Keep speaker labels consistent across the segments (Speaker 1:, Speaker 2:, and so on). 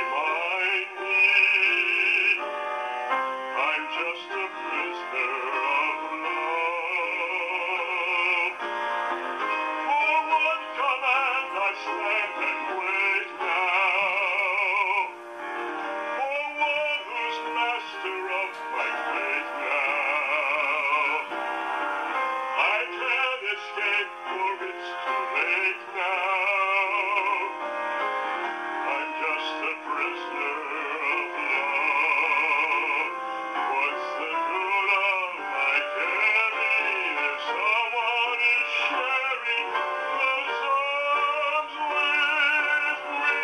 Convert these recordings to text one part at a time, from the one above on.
Speaker 1: remind me I'm just a prisoner of love. For one command I stand and wait now, for one who's master of my fate now. I can't escape, for it's too late now. I'm just a prisoner of love. What's the good of my caring if someone is sharing those arms with me?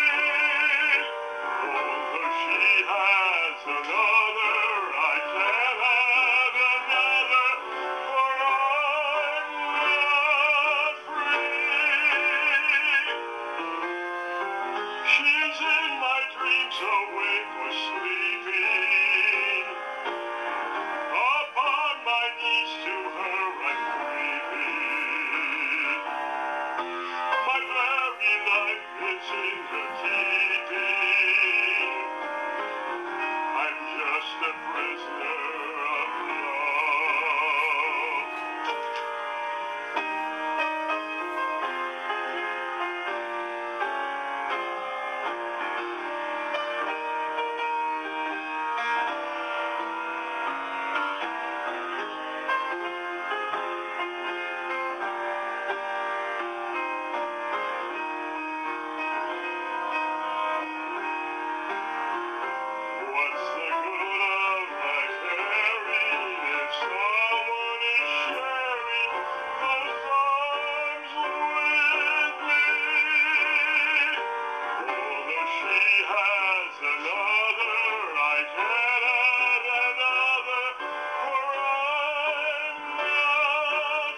Speaker 1: Although she has another, I can't have another, for I'm not free. She's in my dreams, awake or sleeping. Upon my knees to her I'm creeping. My very life is in her keeping. I'm just a prisoner of love. What's the good of my caring if someone is sharing those arms with me? Although she has another, I can't have another, for I'm not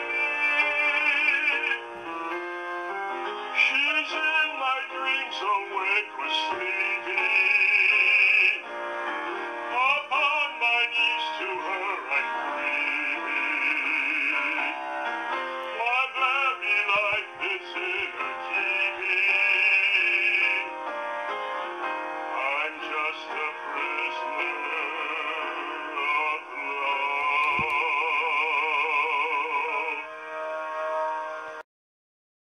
Speaker 1: free. She's in my dreams, awake or sleeping.